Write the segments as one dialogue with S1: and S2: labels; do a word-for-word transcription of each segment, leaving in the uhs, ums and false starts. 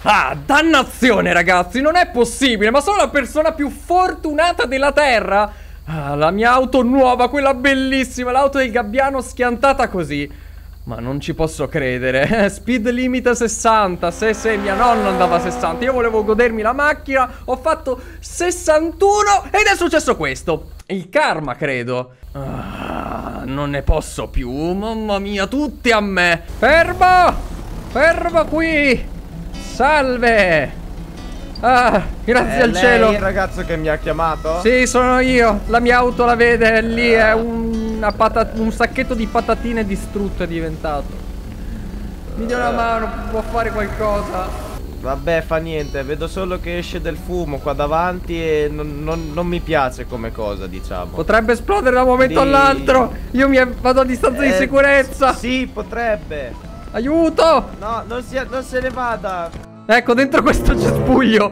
S1: Ah, dannazione ragazzi, non è possibile, ma sono la persona più fortunata della terra. Ah, la mia auto nuova, quella bellissima, l'auto del gabbiano schiantata così. Ma non ci posso credere. Speed limit sessanta. Se se mia nonna andava a sessanta, io volevo godermi la macchina, ho fatto sessantuno ed è successo questo. Il karma, credo. Ah, non ne posso più, mamma mia, tutti a me. Fermo, fermo qui. Salve. Ah, grazie
S2: è
S1: al
S2: lei
S1: cielo.
S2: Il ragazzo che mi ha chiamato?
S1: Sì, sono io. La mia auto la vede, lì è una un sacchetto di patatine distrutto è diventato. Mi dia una mano, può fare qualcosa.
S2: Vabbè, fa niente, vedo solo che esce del fumo qua davanti e non, non, non mi piace come cosa, diciamo.
S1: Potrebbe esplodere da un momento
S2: Di...
S1: all'altro. Io mi vado a distanza
S2: eh,
S1: di sicurezza.
S2: Sì, potrebbe.
S1: Aiuto!
S2: No, non, si, non se ne vada.
S1: Ecco, dentro questo cespuglio.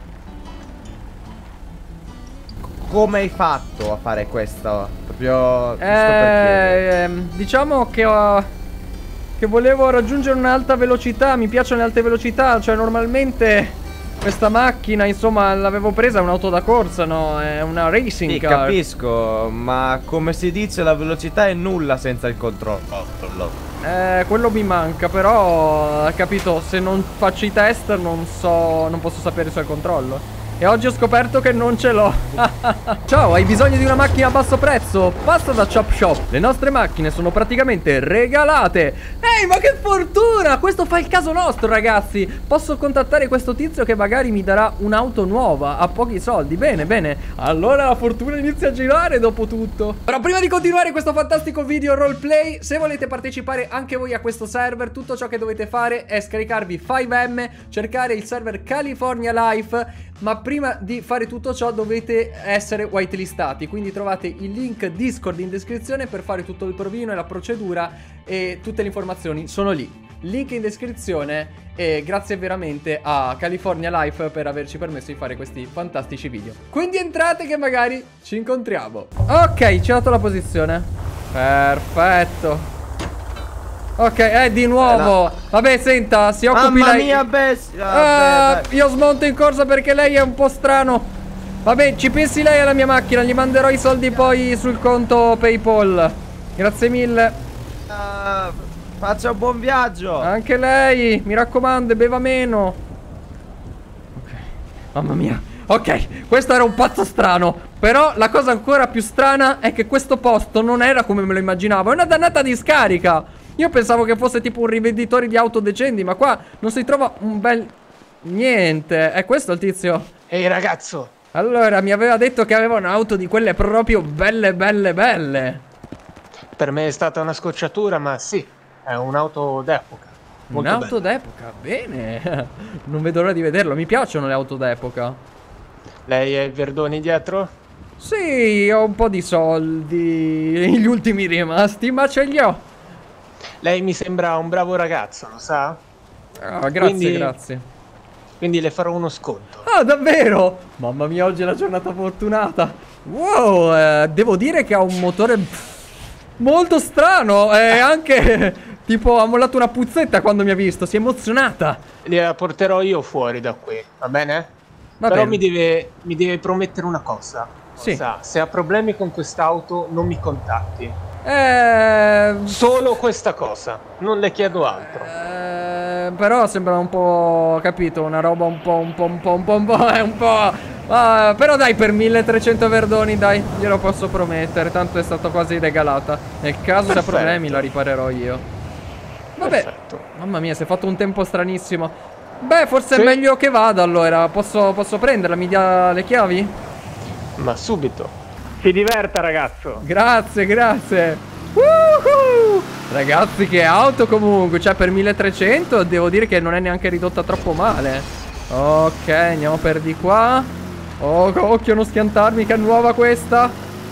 S2: Come hai fatto a fare questo? Proprio giusto
S1: Eh, ehm, diciamo che ho, che volevo raggiungere un'alta velocità. Mi piacciono le alte velocità. Cioè normalmente questa macchina, insomma, l'avevo presa, è un'auto da corsa, no? È una racing
S2: Sì,
S1: car.
S2: capisco, ma come si dice, la velocità è nulla senza il controllo.
S1: Eh, quello mi manca, però, capito, se non faccio i test non so, non posso sapere se ho il controllo. E oggi ho scoperto che non ce l'ho. Ciao, hai bisogno di una macchina a basso prezzo? Passa da Chop Shop. Le nostre macchine sono praticamente regalate. Ehi, ma che fortuna! Questo fa il caso nostro, ragazzi. Posso contattare questo tizio che magari mi darà un'auto nuova a pochi soldi. Bene, bene. Allora la fortuna inizia a girare dopo tutto. Però prima di continuare questo fantastico video roleplay, se volete partecipare anche voi a questo server, tutto ciò che dovete fare è scaricarvi cinque M, cercare il server California Life. Ma prima di fare tutto ciò dovete essere whitelistati, quindi trovate il link Discord in descrizione per fare tutto il provino e la procedura, e tutte le informazioni sono lì. Link in descrizione, e grazie veramente a California Life per averci permesso di fare questi fantastici video. Quindi entrate che magari ci incontriamo. Ok, ci ho dato la posizione. Perfetto. Ok, eh, di nuovo. Vabbè, senta, si occupi
S2: Mamma
S1: lei.
S2: mia, bestia.
S1: Ah, io smonto in corsa perché lei è un po' strano. Vabbè, ci pensi lei alla mia macchina. Gli manderò i soldi poi sul conto PayPal. Grazie mille.
S2: Uh, faccia un buon viaggio.
S1: Anche lei, mi raccomando, beva meno. Ok, mamma mia. Ok, questo era un pazzo strano. Però la cosa ancora più strana è che questo posto non era come me lo immaginavo. È una dannata discarica. Io pensavo che fosse tipo un rivenditore di auto decenti, ma qua non si trova un bel... niente. È questo il tizio?
S3: Ehi ragazzo.
S1: Allora, mi aveva detto che aveva un'auto di quelle proprio belle, belle, belle.
S3: Per me è stata una scocciatura, ma sì, è un'auto d'epoca.
S1: Un'auto d'epoca, bene. Non vedo l'ora di vederlo, mi piacciono le auto d'epoca.
S3: Lei è il Verdoni dietro?
S1: Sì, ho un po' di soldi, gli ultimi rimasti, ma ce li ho.
S3: Lei mi sembra un bravo ragazzo, lo sa?
S1: Ah, grazie,
S3: quindi,
S1: grazie.
S3: Quindi le farò uno sconto.
S1: Ah, davvero? Mamma mia, oggi è la giornata fortunata. Wow, eh, devo dire che ha un motore molto strano. E anche, tipo, ha mollato una puzzetta quando mi ha visto. Si è emozionata.
S3: La porterò io fuori da qui, va bene?
S1: Va
S3: Però
S1: bene.
S3: Mi, deve, mi deve promettere una cosa.
S1: Sì.
S3: Sa, se ha problemi con quest'auto, non mi contatti.
S1: Eh...
S3: Solo questa cosa, non le chiedo altro.
S1: Eh, però sembra un po', capito, una roba un po', un po', un po', un po', un po', è un po'... Ah, però dai, per milletrecento verdoni, dai, glielo posso promettere, tanto è stata quasi regalata. Nel caso se ha problemi la riparerò io. Vabbè,
S3: Perfetto.
S1: Mamma mia, si è fatto un tempo stranissimo. Beh, forse
S3: Sì.
S1: è meglio che vada allora, posso, posso prenderla, mi dia le chiavi?
S3: Ma subito. Si diverta ragazzo.
S1: Grazie, grazie. Woohoo! Ragazzi, che auto comunque. Cioè, per milletrecento devo dire che non è neanche ridotta troppo male. Ok, andiamo per di qua. Oh, occhio, non schiantarmi, che è nuova questa.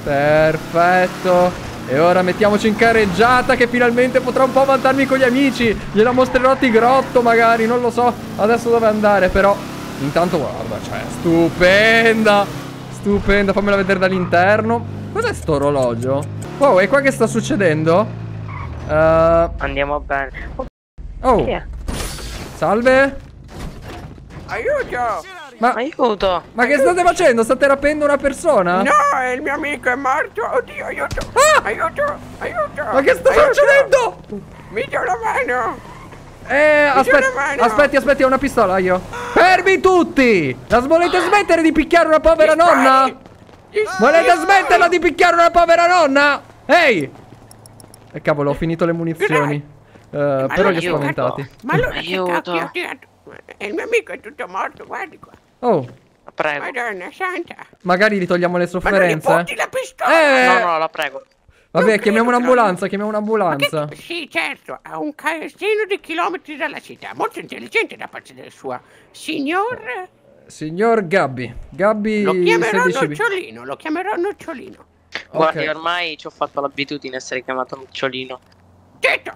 S1: Perfetto. E ora mettiamoci in carreggiata, che finalmente potrò un po' vantarmi con gli amici. Gliela mostrerò a Tigrotto magari, non lo so adesso dove andare. Però intanto guarda, cioè, stupenda. Stupenda, fammela vedere dall'interno. Cos'è sto orologio? Wow, e qua che sta succedendo? Uh...
S4: Andiamo bene.
S1: Oh,
S4: Chi è?
S1: salve.
S4: Aiuto!
S1: Ma,
S5: Aiuto!
S1: ma che state facendo? State rapendo una persona?
S4: No, il mio amico è morto! Oddio, aiuto!
S1: Ah!
S4: Aiuto! Aiuto!
S1: Ma che sta
S4: Aiuto!
S1: succedendo?
S4: Mi do la mano!
S1: Eh, aspetti,
S4: una mano.
S1: aspetti, aspetti, ho una pistola io. Fermi tutti! La volete smettere di picchiare una povera
S4: Gli spari!
S1: nonna?
S4: Gli spari!
S1: Volete smetterla di picchiare una povera nonna? Ehi! E cavolo, ho finito le munizioni. Eh,
S4: Ma
S1: però
S4: non
S1: li ho
S4: aiuto.
S1: spaventati.
S4: Ma allora che
S5: Aiuto.
S4: cacchio ho tirato? E il mio amico è tutto morto, guardi qua.
S1: Oh,
S5: Prego.
S4: Madonna santa.
S1: magari gli togliamo le
S4: Ma non gli
S1: sofferenze.
S4: porti la pistola?
S1: Eh!
S5: No, no, la prego.
S1: Vabbè,
S4: non
S1: chiamiamo
S4: credo,
S1: un'ambulanza, chiamiamo
S4: Ma
S1: un'ambulanza.
S4: che- Sì, certo, ha un caestino di chilometri dalla città. Molto intelligente da parte del suo signor...
S1: Signor Gabby. Gabby
S4: Lo chiamerò
S1: sedici B.
S4: Nocciolino, lo chiamerò Nocciolino.
S5: Guardi,
S1: Ok.
S5: ormai ci ho fatto l'abitudine a essere chiamato Nocciolino.
S4: Certo,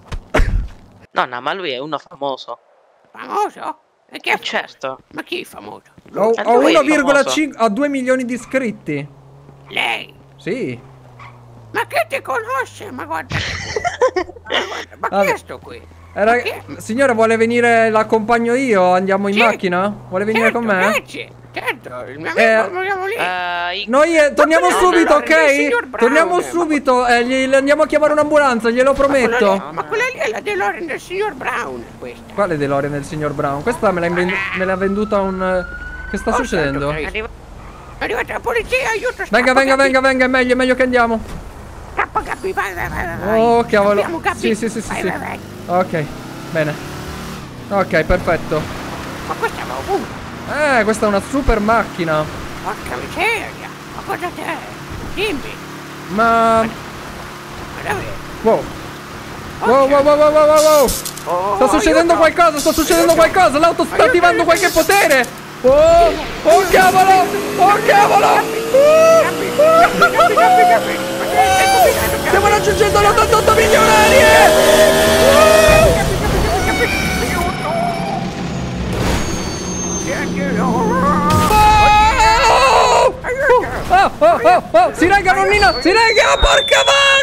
S5: No, no, ma lui è uno famoso.
S4: famoso? E che è
S5: Eh, certo.
S4: Ma chi è famoso?
S1: Ho,
S5: Eh,
S1: ho
S5: lui è
S1: uno virgola
S5: famoso.
S1: cinque, ho due milioni di iscritti.
S4: Lei?
S1: Sì.
S4: Ma che ti conosce? Ma guarda. Ma, guarda, ma chi
S1: Vabbè.
S4: è sto qui?
S1: Era-
S4: Ma che-
S1: Signora, vuole venire? L'accompagno io? Andiamo in
S4: Sì.
S1: macchina? Vuole venire
S4: Certo,
S1: con me?
S4: grazie. Certo, il mio amico
S1: Eh,
S4: lo vogliamo lì.
S5: Eh, i-
S1: Noi eh, torniamo
S4: quello
S1: subito,
S4: è il
S1: ok?
S4: signor Brown,
S1: Torniamo
S4: ma-
S1: subito. Eh, gli, gli andiamo a chiamare un'ambulanza, glielo
S4: Ma quella
S1: prometto.
S4: lì- Ma quella lì è la DeLorean del signor Brown, questa.
S1: Quale DeLorean del signor Brown? Questa me l'ha inven- me l'ha venduta un. eh, Che sta
S4: Oh,
S1: succedendo?
S4: santo Cristo.
S5: arriva-
S4: È arrivata la polizia, aiuto, scappa,
S1: Venga, venga,
S4: Gabby.
S1: venga, venga, è meglio, è meglio che andiamo.
S4: Scappa, Gabby, vai, vai, vai, vai.
S1: Oh, cavolo.
S4: Scappiamo, Gabby.
S1: Sì, sì, sì, sì,
S4: Vai,
S1: sì.
S4: vai, vai.
S1: Ok, bene. Ok, perfetto.
S4: Ma questa va ovunque.
S1: Eh, questa è una super macchina.
S4: Porca miseria. Ma cosa c'è? Dimmi.
S1: Ma.
S4: Ma dove?
S1: Wow. Wow, wow, wow, wow, wow, wow, wow.
S4: Oh,
S1: Sta succedendo
S4: aiuto.
S1: qualcosa, sta succedendo
S4: Aiuto.
S1: qualcosa. L'auto sta
S4: Aiuto,
S1: attivando
S4: aiuto,
S1: qualche
S4: aiuto.
S1: potere. Oh, oh cavolo. Oh cavolo.
S4: Gabby, Gabby, Gabby, Gabby, Gabby. Ma che stai combinando, Gabby?
S1: Stiamo raggiungendo gli ottantotto milionari.
S4: Gabby, Gabby, Gabby, Gabby. Aiuto.
S1: Oh!
S4: Aiuto.
S1: Oh, oh, oh, oh. Si rega, nonnina. Si rega, porca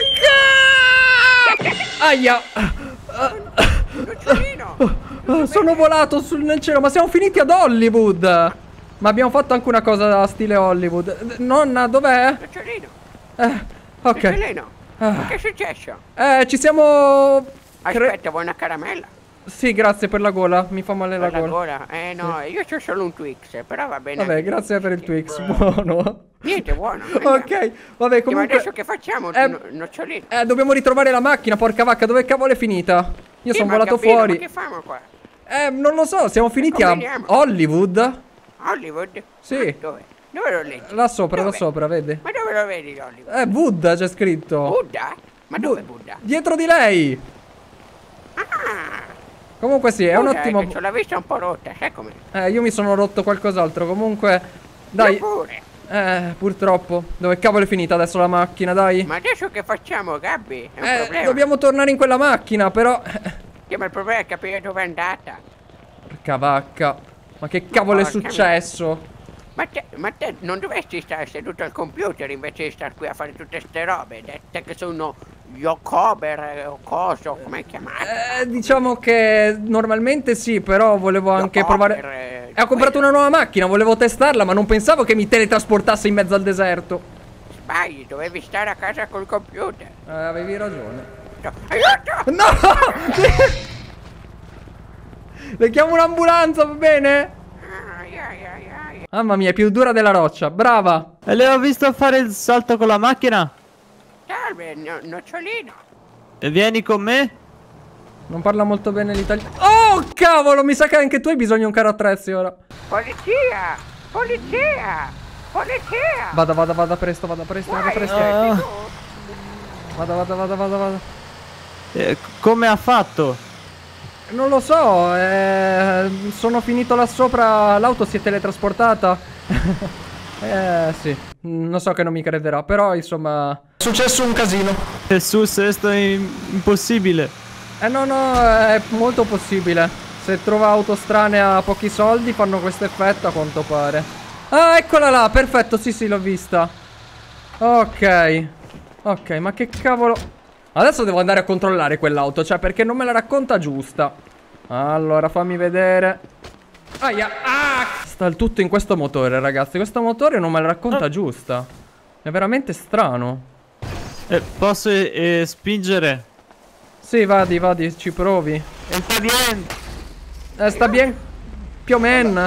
S1: vacca. Aia.
S4: Nocciolino.
S1: Oh, sono volato sul, nel cielo, ma siamo finiti ad Hollywood. Ma abbiamo fatto anche una cosa stile Hollywood. Nonna, dov'è?
S4: Nocciolino.
S1: Eh, ok.
S4: Nocciolino.
S1: Ah.
S4: Ma che è successo?
S1: Eh, ci siamo. cre-
S4: Aspetta, vuoi una caramella?
S1: Sì, grazie per la gola. Mi fa male la
S4: Per la
S1: gola.
S4: gola? Eh no, io c'ho solo un Twix, però va bene.
S1: Vabbè,
S4: anche
S1: grazie
S4: così.
S1: per il Twix, buono.
S4: Niente, buono. andiamo.
S1: Ok, vabbè,
S4: Sì, ma
S1: comunque.
S4: adesso che facciamo?
S1: Eh,
S4: No- Nocciolino.
S1: Eh, dobbiamo ritrovare la macchina, porca vacca, dove cavolo è finita? Io
S4: Sì,
S1: sono
S4: ma
S1: volato
S4: capito,
S1: fuori.
S4: Ma che famo qua?
S1: Eh, non lo so, siamo finiti a
S4: Combiniamo.
S1: Hollywood.
S4: Hollywood?
S1: Sì.
S4: Ah, dove? Dove lo leggi?
S1: Là sopra, là
S4: Dove?
S1: sopra, vedi?
S4: Ma dove lo vedi Hollywood?
S1: Eh, Buddha c'è scritto.
S4: Buddha? Ma dove Buddha?
S1: Dietro di lei.
S4: Ah!
S1: Comunque sì, è un
S4: Buddha,
S1: ottimo.
S4: che c'ho la vista un po' rotta, sai com'è?
S1: Eh, io mi sono rotto qualcos'altro. Comunque, dai.
S4: Io pure.
S1: Eh, purtroppo. Dove cavolo è finita adesso la macchina, dai?
S4: Ma adesso che facciamo, Gabby? È un
S1: Eh,
S4: problema.
S1: dobbiamo tornare in quella macchina, però.
S4: Sì, ma il problema è capire dove è andata.
S1: Porca vacca. Ma che cavolo è
S4: porca
S1: successo?
S4: Ma te, ma te non dovresti stare seduto al computer invece di star qui a fare tutte ste robe? Dette che sono Yokober eh, o coso, come chiamate?
S1: Eh, diciamo che normalmente sì, però volevo anche
S4: Yokober,
S1: provare.
S4: eh,
S1: E ho comprato
S4: quello.
S1: una nuova macchina, volevo testarla, ma non pensavo che mi teletrasportasse in mezzo al deserto.
S4: Sbagli, dovevi stare a casa col computer.
S1: Eh, avevi ragione.
S4: No, aiuto!
S1: No! Le chiamo un'ambulanza, va bene?
S4: Ai, ai, ai, ai.
S1: Mamma mia, è più dura della roccia, brava.
S6: E le ho visto fare il salto con la macchina?
S4: Salve, no- nocciolino.
S6: E vieni con me?
S1: Non parla molto bene l'italiano. Oh, cavolo, mi sa che anche tu hai bisogno di un carro attrezzi ora.
S4: Polizia! Polizia! Polizia!
S1: Vada, vada, vada presto, vada presto, vada
S4: Vai,
S1: presto.
S4: sei
S6: Ah.
S4: tu?
S1: Vada, vada, vada, vada, vada.
S6: Eh, come ha fatto?
S1: Non lo so, eh, sono finito là sopra, l'auto si è teletrasportata. Eh sì, non so che non mi crederà, però insomma... È successo un casino.
S6: Jesus, questo è im- impossibile.
S1: Eh no, no, è molto possibile. Se trova auto strane a pochi soldi fanno questo effetto a quanto pare. Ah, eccola là, perfetto, sì sì, l'ho vista. Ok. Ok, ma che cavolo... Adesso devo andare a controllare quell'auto, cioè perché non me la racconta giusta. Allora, fammi vedere. Aia. Ah! Sta il tutto in questo motore, ragazzi. Questo motore non me la racconta giusta. È veramente strano.
S6: Eh, posso eh, eh, spingere?
S1: Sì, vadi, vadi, ci provi.
S6: Sta bien.
S1: Eh, sta bien. Più o meno.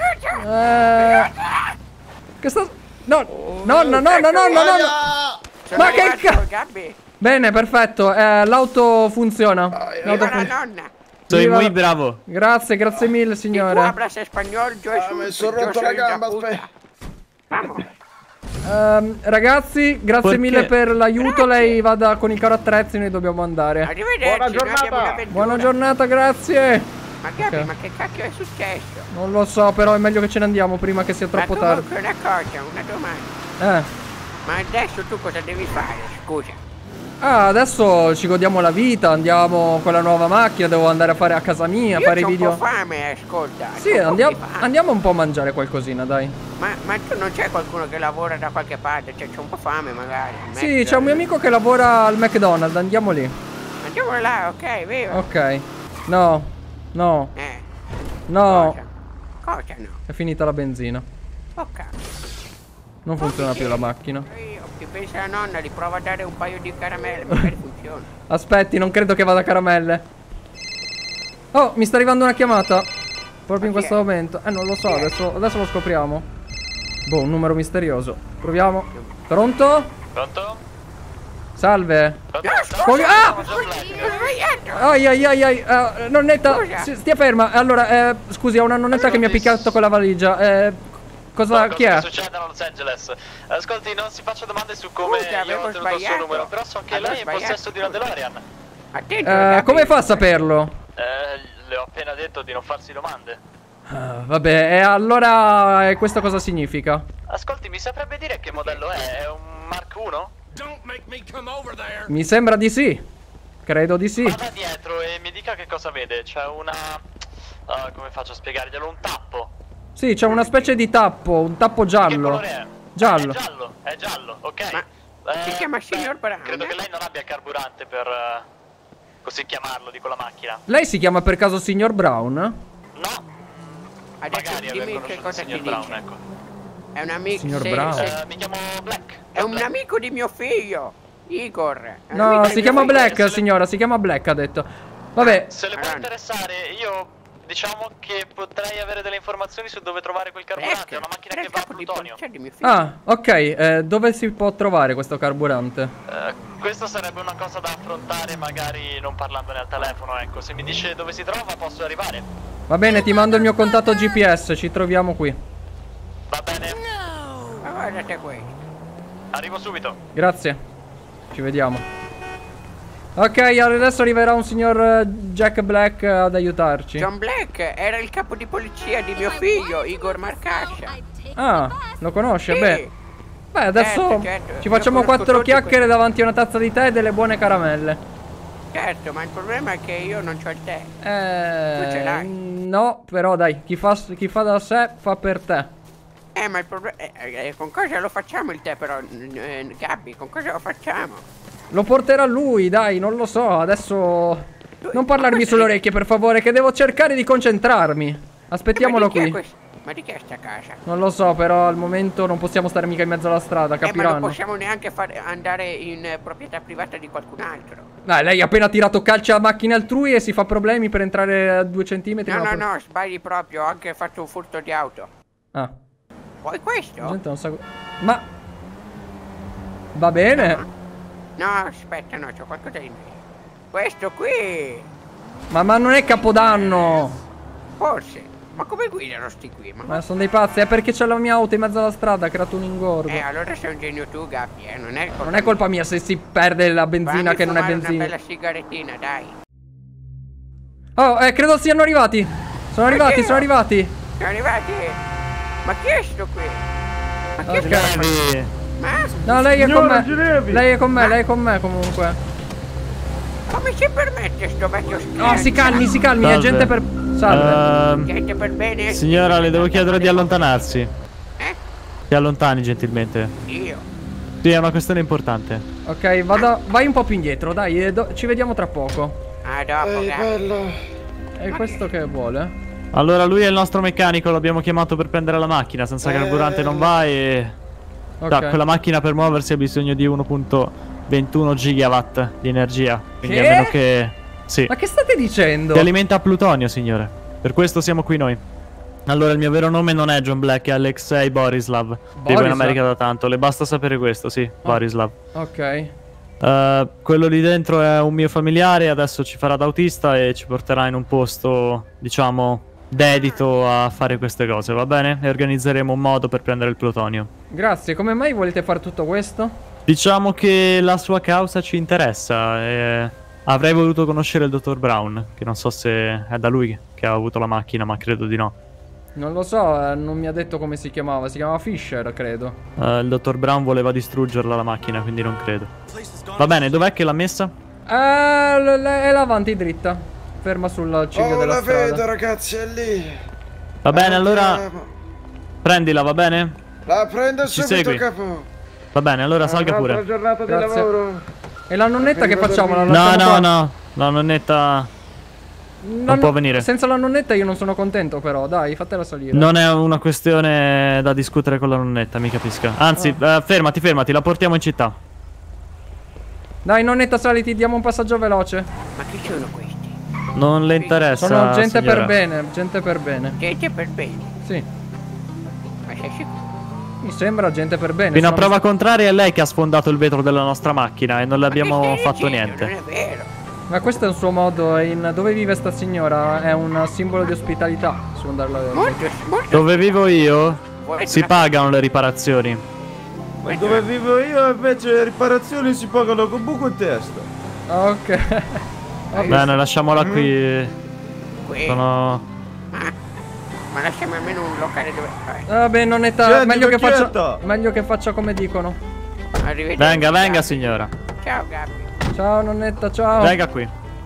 S1: Eh, che sta... No, no, no, no, no, no, no, no.
S4: Sono
S1: Ma che
S4: arrivato,
S1: ca-
S4: Gabby.
S1: Bene, perfetto. Eh, l'auto funziona. L'auto
S4: Viva la
S1: fun-
S4: nonna.
S6: Soy
S1: Viva-
S6: muy bravo.
S1: Grazie, grazie mille,
S4: Tu
S1: signore.
S4: hablas español, yo
S7: Ah,
S4: soy
S7: mi sono
S4: yo
S7: rotto
S4: soy
S7: la
S4: una
S7: gamba,
S4: puta.
S7: aspetta.
S4: Vamos.
S1: Ehm, ragazzi, grazie
S6: Perché?
S1: mille per l'aiuto. Lei vada con i carro attrezzi, noi dobbiamo andare.
S4: Arrivederci.
S7: Buona
S4: noi abbiamo
S7: giornata.
S4: un'avventura.
S1: Buona giornata, grazie.
S4: Ma Gabby,
S1: Ok.
S4: ma che cacchio è successo?
S1: Non lo so, però è meglio che ce ne andiamo prima che sia troppo
S4: ma
S1: tardi.
S4: comunque una cosa, una domanda.
S1: Eh.
S4: Ma adesso tu cosa devi fare? Scusa.
S1: Ah, adesso ci godiamo la vita, andiamo con la nuova macchina, devo andare a fare a casa mia,
S4: Io
S1: fare i
S4: c'ho
S1: video.
S4: un po' fame, ascolta.
S1: Sì,
S4: c'ho un po'
S1: andiamo,
S4: di fame.
S1: andiamo un po' a mangiare qualcosina, dai.
S4: Ma, ma tu non c'è qualcuno che lavora da qualche parte? Cioè, c'ho un po' fame magari. al
S1: Sì,
S4: Mac.
S1: c'è un mio amico che lavora al McDonald's, andiamo lì.
S4: Andiamo là, ok, viva.
S1: Ok. No, no,
S4: Eh,
S1: no.
S4: cosa? Cosa no?
S1: È finita la benzina.
S4: Oh cazzo.
S1: Non funziona più la macchina.
S4: Io, ti pensa la nonna, gli prova a dare un paio di caramelle, magari funziona.
S1: Aspetti, non credo che vada a caramelle. Oh, mi sta arrivando una chiamata. Proprio in
S4: Ma chi
S1: questo
S4: è?
S1: momento. Eh, non lo so, adesso, adesso lo scopriamo. Boh, un numero misterioso. Proviamo. Pronto?
S8: Pronto?
S1: Salve.
S8: Pronto?
S1: Come- ah!
S4: Ho sbagliato.
S1: Ai ai ai ai. eh, nonnetta,
S4: Scusa.
S1: si- stia ferma. Allora, eh, scusi, è una nonnetta che mi ha picchiato con la valigia. Eh, cosa, chi è?
S8: Cosa succede a Los Angeles? Ascolti, non si faccia domande su come
S4: Scusa,
S8: io
S4: avevo
S8: ho ottenuto il suo
S4: sbagliato.
S8: numero, però so che
S4: Avevo
S8: lei è in
S4: sbagliato,
S8: possesso di una
S4: scusa.
S8: DeLorean.
S4: Attento,
S1: Eh,
S4: Gabby.
S1: come fa a saperlo?
S8: Eh, le ho appena detto di non farsi domande.
S1: Ah, vabbè, e allora eh, questo cosa significa?
S8: Ascolti, mi saprebbe dire che modello è? È un Mark uno?
S1: Mi sembra di sì. Credo di sì.
S8: Vada dietro e mi dica che cosa vede. C'è una... ah, come faccio a spiegarglielo? Un tappo.
S1: Sì, c'è una specie di tappo, un tappo
S8: Che
S1: giallo.
S8: colore è?
S1: Giallo.
S8: È giallo, è giallo, ok.
S4: Ma si chiama Signor Brown,
S8: Credo
S4: eh?
S8: che lei non abbia carburante per eh, così chiamarlo di quella macchina.
S1: Lei si chiama per caso Signor Brown?
S8: No,
S4: Adesso
S8: magari aver
S4: dimmi che
S8: conosciuto il
S4: cosa ti
S8: signor
S4: dice.
S8: Brown, ecco.
S4: È un amico.
S1: Signor
S4: se-
S1: Brown.
S4: se-
S8: Eh, mi chiamo Black.
S4: È un
S8: Black.
S4: amico di mio figlio, Igor. È un
S1: No,
S4: amico
S1: si
S4: di
S1: chiama
S4: mio figlio.
S1: Black, signora, si chiama Black, ha detto. Vabbè,
S8: Se le può
S4: Allora.
S8: interessare, io diciamo che potrei avere delle informazioni su dove trovare quel carburante.
S4: Black,
S8: È una macchina
S4: era
S8: che
S4: il
S8: va a
S4: capo di
S8: plutonio.
S4: polizia di mio figlio.
S1: ah, ok, eh, dove si può trovare questo carburante?
S8: Eh, questo sarebbe una cosa da affrontare magari non parlandone al telefono, ecco. Se mi dice dove si trova posso arrivare.
S1: Va bene, ti mando il mio contatto G P S, ci troviamo qui.
S8: Va bene,
S4: Ma guardate questo.
S8: arrivo subito.
S1: Grazie, ci vediamo. Ok, adesso arriverà un signor eh, Jack Black ad aiutarci.
S4: John Black era il capo di polizia di mio figlio, Igor Marcascia.
S1: Ah, lo conosce?
S4: Sì.
S1: Beh, beh, adesso
S4: Certo, certo.
S1: ci
S4: Io
S1: facciamo
S4: conosco
S1: quattro
S4: tutti
S1: chiacchiere
S4: questi.
S1: davanti a una tazza di tè e delle buone caramelle.
S4: Certo, ma il problema è che io non c'ho il tè.
S1: Eh,
S4: Tu ce l'hai?
S1: no, però dai, chi fa, chi fa da sé fa per te.
S4: Eh, ma il problema... Eh, eh, con cosa lo facciamo il tè però, eh, Gabby? Con cosa lo facciamo?
S1: Lo porterà lui, dai, non lo so, adesso... Non
S4: Ma
S1: parlarmi
S4: questo
S1: sulle
S4: è-
S1: orecchie, per favore, che devo cercare di concentrarmi. Aspettiamolo
S4: Eh, ma di chi è
S1: qui.
S4: questo? Ma di che è sta casa?
S1: Non lo so, però al momento non possiamo stare mica in mezzo alla strada,
S4: Eh, ma non
S1: capiranno.
S4: possiamo neanche fare, andare in eh, proprietà privata di qualcun altro.
S1: Dai, lei ha appena tirato calcio a macchina altrui e si fa problemi per entrare a due centimetri.
S4: No,
S1: ma
S4: no,
S1: per-
S4: no, sbagli proprio, ho anche fatto un furto di auto.
S1: Ah,
S4: Vuoi questo?
S1: la gente non sa... Ma... Va bene.
S4: No, aspetta, no, c'ho qualcosa in me. Questo qui,
S1: Ma, ma non è Capodanno.
S4: forse. Ma come guidano sti qui? Ma...
S1: Ma sono dei pazzi, è perché c'è la mia auto in mezzo alla strada, ha creato un ingorgo.
S4: Eh, allora sei un genio tu, Gabby, eh, non è colpa
S1: Non è colpa mia se si perde la benzina
S4: Fammi
S1: che non è
S4: fumare
S1: benzina.
S4: una bella sigarettina, dai.
S1: Oh, eh, credo siano arrivati. Sono arrivati,
S4: Perché?
S1: sono arrivati.
S4: Sono arrivati? Ma chi è sto qui? Ma chi è
S1: Ok.
S4: sto qui? Ma
S1: No, lei è con
S7: Signora
S1: me.
S7: Gilevi.
S1: Lei è con me, lei è con me comunque.
S4: come si permette sto vecchio scherzo?
S1: No, si calmi, si calmi, è
S6: Salve.
S1: gente per... Salve.
S6: Ehm,
S4: Gente per bene?
S6: signora, le devo chiedere di allontanarsi.
S4: Eh?
S6: Si allontani gentilmente.
S4: Io?
S6: Sì, è una questione importante.
S1: Ok, vada, vai un po' più indietro, dai, eh, do- ci vediamo tra poco.
S4: A dopo,
S7: Ehi,
S4: Gabby.
S7: bella.
S1: E questo che vuole?
S6: Allora lui è il nostro meccanico, l'abbiamo chiamato per prendere la macchina, senza
S7: Eh.
S6: carburante non va e...
S1: Ok.
S6: Da, quella macchina per muoversi ha bisogno di uno virgola ventuno gigawatt di energia. Quindi
S1: Che?
S6: a meno che... Sì.
S1: Ma che state dicendo?
S6: Ti alimenta a plutonio, signore. Per questo siamo qui noi. Allora, il mio vero nome non è John Black, è Alexei Borislav. Vivo in
S1: Borislav?
S6: America da tanto, le basta sapere questo, sì, Borislav.
S1: Ok.
S6: Uh, quello lì dentro è un mio familiare, adesso ci farà da autista e ci porterà in un posto, diciamo, dedito a fare queste cose, va bene? E organizzeremo un modo per prendere il plutonio.
S1: Grazie, come mai volete fare tutto questo?
S6: Diciamo che la sua causa ci interessa e avrei voluto conoscere il dottor Brown, che non so se è da lui che ha avuto la macchina, ma credo di no.
S1: Non lo so, eh, non mi ha detto come si chiamava, si chiamava Fisher, credo.
S6: Uh, il dottor Brown voleva distruggerla la macchina, quindi non credo. Va bene, dov'è che l'ha messa?
S1: Eh, l- l- è là avanti dritta. Ferma sul ciglio
S7: Oh,
S1: della
S7: la
S1: strada.
S7: vedo, ragazzi, è lì.
S6: Va bene, allora
S7: Andiamo.
S6: prendila, va bene?
S7: La prendo
S6: Ci
S7: subito,
S6: segui?
S7: capo.
S6: Va bene, allora salga
S7: Un'altra
S6: pure.
S7: giornata di
S1: Grazie.
S7: lavoro.
S1: E la nonnetta che
S7: Veniva
S1: facciamo? La
S7: dormire.
S6: No,
S1: lasciamo
S6: no,
S1: qua?
S6: no, la nonnetta
S1: La
S6: non può
S1: no-
S6: venire.
S1: Senza la nonnetta io non sono contento però, dai, fatela salire.
S6: Non è una questione da discutere con la nonnetta, mi capisca. Anzi, eh, fermati, fermati, la portiamo in città.
S1: Dai nonnetta, sali, ti diamo un passaggio veloce.
S4: Ma chi sono questi?
S6: Non le interessa,
S1: Sono gente
S6: signora.
S1: per bene, gente per bene.
S4: Gente per bene.
S1: Sì,
S4: Ma sei sicuro?
S1: mi sembra gente per bene.
S6: Fino a
S1: sono-
S6: prova contraria è lei che ha sfondato il vetro della nostra macchina e non le
S4: Ma che
S6: abbiamo
S4: stai
S6: fatto
S4: dicendo?
S6: niente.
S4: Non è vero.
S1: Ma questo è un suo modo, è in... dove vive sta signora è un simbolo di ospitalità, su andarla a vedere.
S4: Molto, molto.
S6: Dove vivo io
S4: Volete
S6: si
S4: una-
S6: pagano le riparazioni.
S4: volete
S2: Dove
S4: una-
S2: vivo io invece le riparazioni si pagano con buco in testa.
S1: Ok.
S6: Bene, lasciamola qui.
S4: qui?
S6: Sono...
S4: Ma lasciamo almeno un locale dove... Vabbè.
S1: Vabbè nonnetta,
S2: Senti,
S1: meglio che, faccia...
S2: vecchietta.
S1: meglio che faccia come dicono.
S4: Arrivederci.
S6: Venga, venga
S4: Gabby.
S6: signora.
S4: Ciao Gabby.
S1: Ciao nonnetta, ciao.
S6: Venga qui.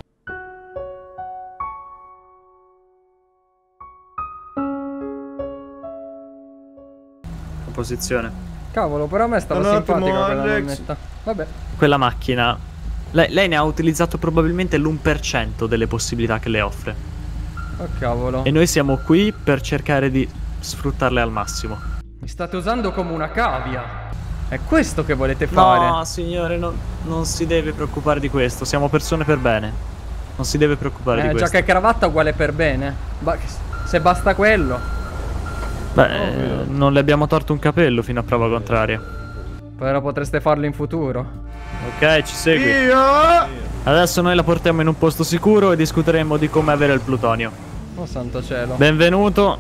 S6: Posizione.
S1: Cavolo, però a me stava
S2: Un attimo,
S1: simpatica quella
S2: Alex.
S1: nonnetta. Vabbè.
S6: Quella macchina, lei, lei ne ha utilizzato probabilmente l'uno per cento delle possibilità che le offre.
S1: Oh cavolo.
S6: E noi siamo qui per cercare di sfruttarle al massimo.
S1: Mi state usando come una cavia. È questo che volete fare?
S6: No, signore, non, non si deve preoccupare di questo. Siamo persone per bene. Non si deve preoccupare di
S1: Eh,
S6: questo.
S1: giacca e cravatta uguale per bene. Ba- se basta quello.
S6: Beh, eh, non le abbiamo torto un capello fino a prova contraria.
S1: Però potreste farlo in futuro.
S6: Ok, ci segui.
S2: Io!
S6: Adesso noi la portiamo in un posto sicuro e discuteremo di come avere il plutonio.
S1: Oh santo cielo.
S6: Benvenuto.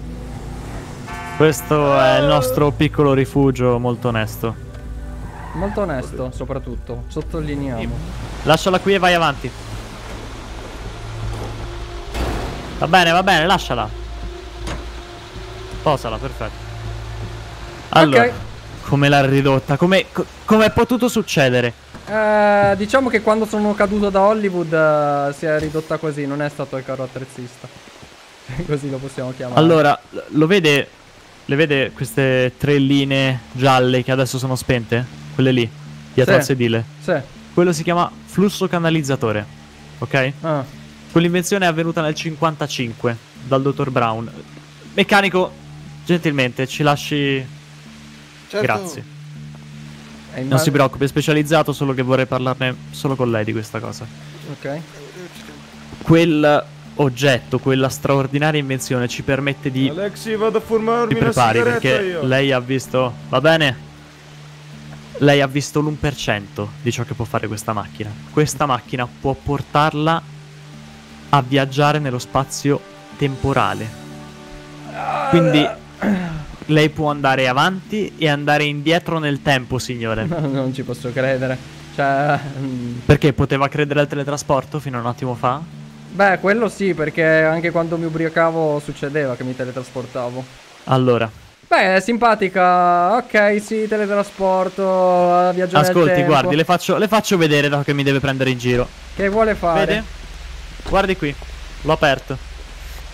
S6: Questo è il nostro piccolo rifugio molto onesto.
S1: Molto onesto, soprattutto. Sottolineiamo.
S6: Lasciala qui e vai avanti. Va bene, va bene, lasciala. Posala, perfetto. Allora,
S1: Ok.
S6: come l'ha ridotta? Come co- come è potuto succedere?
S1: Eh, diciamo che quando sono caduto da Hollywood eh, si è ridotta così. Non è stato il carro attrezzista. Così lo possiamo chiamare.
S6: Allora, l- lo vede? Le vede queste tre linee gialle che adesso sono spente? Quelle lì, dietro
S1: Sì.
S6: al sedile.
S1: Sì.
S6: Quello si chiama flusso canalizzatore. Ok?
S1: Ah.
S6: Quell'invenzione è avvenuta nel cinquantacinque dal dottor Brown. Meccanico, gentilmente, ci lasci...
S7: Certo.
S6: Grazie.
S1: E
S6: Non si
S1: immag-
S6: preoccupi, è specializzato, solo che vorrei parlarne solo con lei di questa cosa.
S1: Ok.
S6: Quel oggetto, quella straordinaria invenzione ci permette di...
S2: Alexi, vado a fumarmi
S6: Ti
S2: una
S6: prepari
S2: sigaretta
S6: perché
S2: io.
S6: lei ha visto... Va bene? Lei ha visto l'uno per cento di ciò che può fare questa macchina. Questa macchina può portarla a viaggiare nello spazio temporale. Quindi lei può andare avanti e andare indietro nel tempo, signore.
S1: No, non ci posso credere. Cioè... mm,
S6: Perché poteva credere al teletrasporto fino a un attimo fa?
S1: Beh, quello sì, perché anche quando mi ubriacavo succedeva che mi teletrasportavo.
S6: Allora,
S1: Beh, è simpatica. Ok, sì, teletrasporto, viaggiare nel
S6: ascolti,
S1: tempo.
S6: guardi, le faccio, le faccio vedere dato che mi deve prendere in giro.
S1: Che vuole fare?
S6: Vede? Guardi qui, l'ho aperto.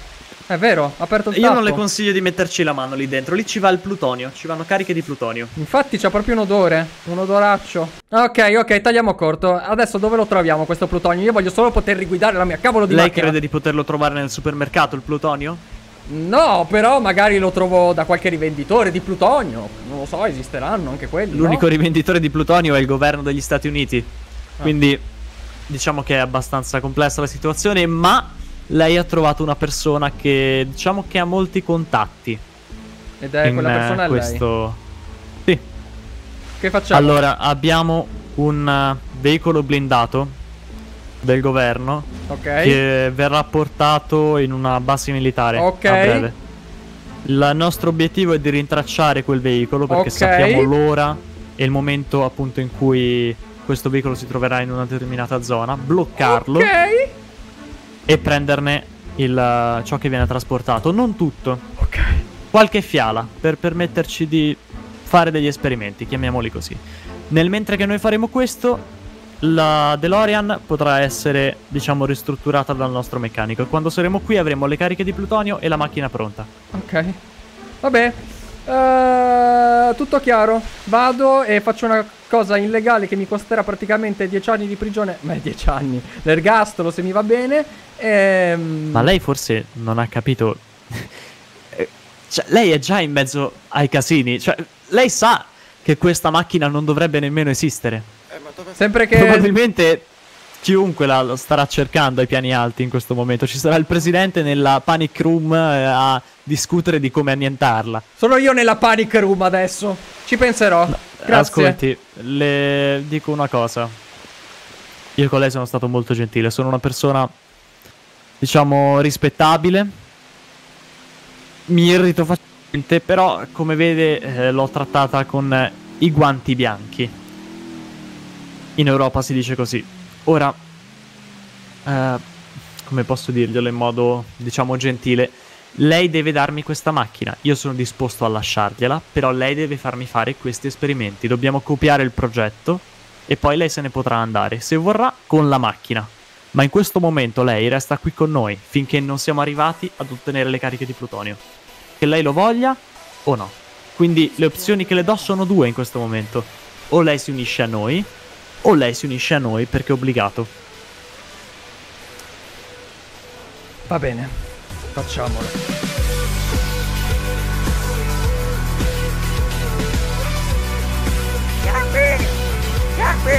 S1: È vero, ha aperto il
S6: Io
S1: tappo.
S6: non le consiglio di metterci la mano lì dentro. Lì ci va il plutonio. Ci vanno cariche di plutonio.
S1: Infatti c'ha proprio un odore. Un odoraccio. Ok, ok, tagliamo corto. Adesso dove lo troviamo questo plutonio? Io voglio solo poter riguidare la mia cavolo di
S6: Lei
S1: macchina.
S6: crede di poterlo trovare nel supermercato il plutonio?
S1: No, però magari lo trovo da qualche rivenditore di plutonio. Non lo so, esisteranno anche quelli.
S6: L'unico
S1: no?
S6: rivenditore di plutonio è il governo degli Stati Uniti.
S1: Ah.
S6: Quindi diciamo che è abbastanza complessa la situazione, ma lei ha trovato una persona che diciamo che ha molti contatti.
S1: Ed è
S6: in,
S1: quella persona
S6: eh,
S1: è lei.
S6: questo... Sì.
S1: Che facciamo?
S6: Allora, abbiamo un uh, veicolo blindato del governo
S1: Ok.
S6: che verrà portato in una base militare
S1: Ok.
S6: a breve. Il nostro obiettivo è di rintracciare quel veicolo perché
S1: Ok.
S6: sappiamo l'ora e il momento appunto in cui questo veicolo si troverà in una determinata zona, bloccarlo
S1: Ok.
S6: e prenderne il, ciò che viene trasportato. Non tutto,
S1: Ok.
S6: qualche fiala per permetterci di fare degli esperimenti, chiamiamoli così. Nel mentre che noi faremo questo, la DeLorean potrà essere, diciamo, ristrutturata dal nostro meccanico e quando saremo qui avremo le cariche di plutonio e la macchina pronta.
S1: Ok. Vabbè. Eh, tutto chiaro. Vado e faccio una cosa illegale che mi costerà praticamente dieci anni di prigione. Beh, dieci anni. L'ergastolo se mi va bene. Ehm...
S6: Ma lei forse non ha capito. Cioè, lei è già in mezzo ai casini. Cioè, lei sa che questa macchina non dovrebbe nemmeno esistere.
S7: Eh, ma dove...
S1: Sempre che...
S6: Probabilmente chiunque la lo starà cercando ai piani alti in questo momento. Ci sarà il presidente nella panic room eh, a discutere di come annientarla.
S1: Sono io nella panic room adesso. Ci penserò. Grazie.
S6: Ascolti, le dico una cosa. Io con lei sono stato molto gentile. Sono una persona, diciamo, rispettabile. Mi irrito facilmente, però come vede eh, l'ho trattata con eh, i guanti bianchi. In Europa si dice così. Ora, eh, come posso dirglielo in modo, diciamo, gentile, lei deve darmi questa macchina. Io sono disposto a lasciargliela, però lei deve farmi fare questi esperimenti. Dobbiamo copiare il progetto e poi lei se ne potrà andare, se vorrà, con la macchina. Ma in questo momento lei resta qui con noi finché non siamo arrivati ad ottenere le cariche di plutonio. Che lei lo voglia o no. Quindi le opzioni che le do sono due in questo momento. O lei si unisce a noi, o lei si unisce a noi perché è obbligato.
S1: Va bene. Facciamolo.
S4: Chiappi! Chiappi!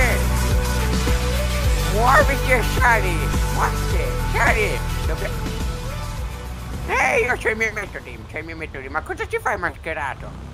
S4: Muoviti e sali! Muoviti, sali! Dobbiamo... Ehi, io c'ho i miei metodi, c'ho i miei metodi, ma cosa ci fai mascherato?